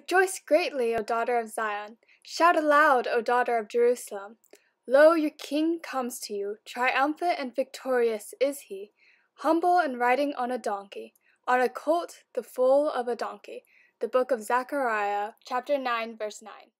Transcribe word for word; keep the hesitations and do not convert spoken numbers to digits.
Rejoice greatly, O daughter of Zion. Shout aloud, O daughter of Jerusalem. Lo, your king comes to you. Triumphant and victorious is he, humble and riding on a donkey, on a colt, the foal of a donkey. The Book of Zechariah, chapter nine, verse nine.